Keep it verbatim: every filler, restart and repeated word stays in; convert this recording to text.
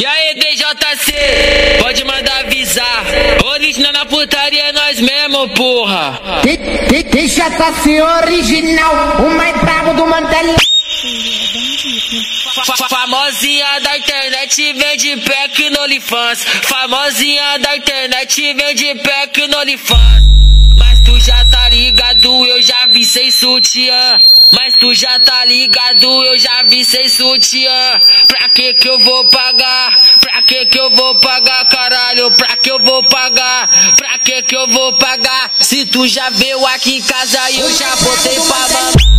E aí, D J C, pode mandar avisar. Original na putaria é nós mesmo, porra. D J C original, o mais brabo do Mandela. Famosinha da internet vende pack no OnlyFans. Famosinha da internet vende pack no OnlyFans. Mas tu já tá ligado, eu já vi sem sutiã. Mas tu já tá ligado, eu já vi sem sutiã. Pra que que eu vou pagar? Pra que que eu vou pagar, caralho? Pra que eu vou pagar? Pra que que eu vou pagar? Se tu já veio aqui em casa, eu já botei pra mamar.